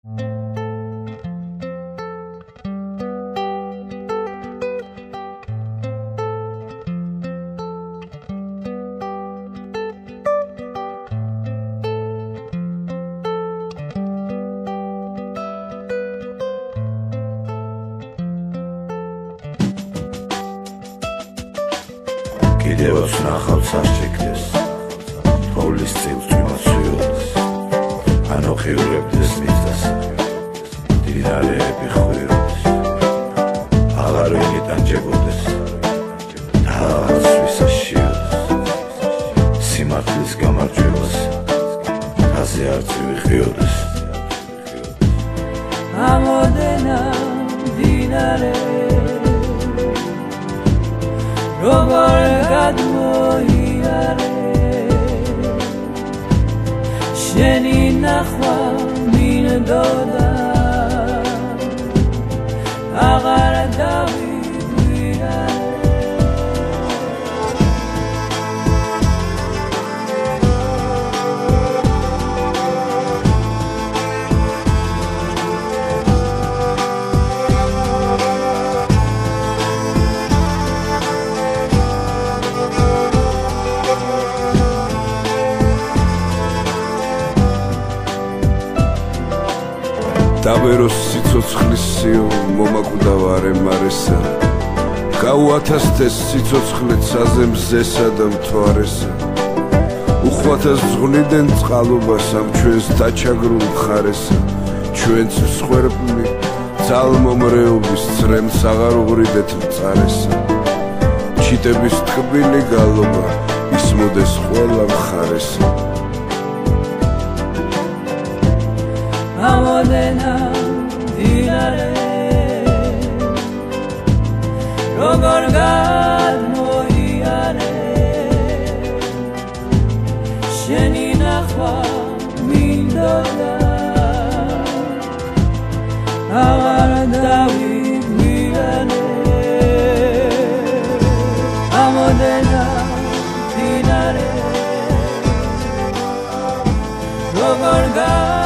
კიდევაც ნახავს ასჭიქდეს თოვლის წილს ვიმოცვიოდეს ანუ ხიურებდეს მიწას დინარეები ხვიოდეს აღარ ვინიტანჯებოდეს და ვისაშიოდეს სიმართლის გამარჯვებას ასე არც ვიხიოდეს ამოდენა დინარე როგორ გადმოიარე შენი ნახვა მინდოდა აღარ დავიგვირარე დავეროს სიცოცხლის სიო მომაკვდავ არემარესა გაუათასდეს სიცოცხლე საზემზესა და მთვარესა უხვათას ზღვნიდან წყალობას ამ ჩვენს დაჩაგრულ მხარესა ჩვენც მსხვერპლი ძალმომრეობის წრემს აღარ უღრიდეთ მწარესა ჩიტების ტკბილი გალობა ისმოდეს ყველა მხარესა ამოდენა დინარე როგორ გადმოიარე შენი ნახვა მინდოდა აღარ დავიგვირარე ამოდენა დინარე როგორ